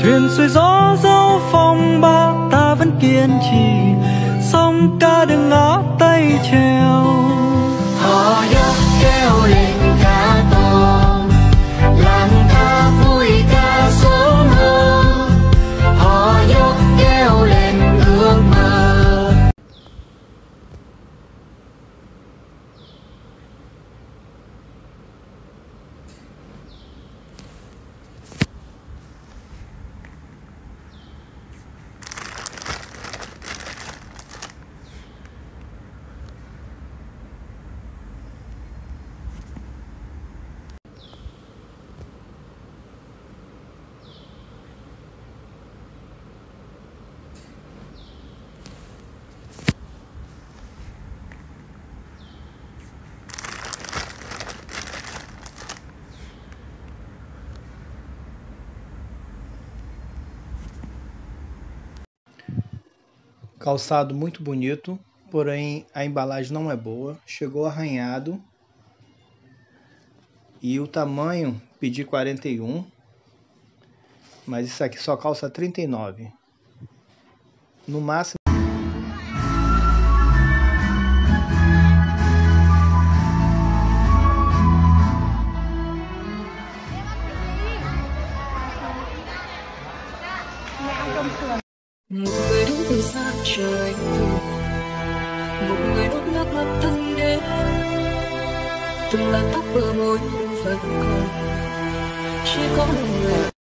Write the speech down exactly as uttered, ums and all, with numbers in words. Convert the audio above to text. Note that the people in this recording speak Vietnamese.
thuyền xuôi gió dẫu phong ba ta vẫn kiên trì, sông ca đừng ngã tay treo. Hò dốc kêu lên ca to, làng ca vui ca sớm mơ. Hò dốc kêu lên ước mơ. Calçado muito bonito, porém a embalagem não é boa, chegou arranhado e o tamanho pedi quarenta e um, mas isso aqui só calça trinta e nove. No máximo Một người đứng từ xa trời vực, một người đốt nước mắt thân đến, từng làn tóc bờ môi vẫn còn, chỉ có một người.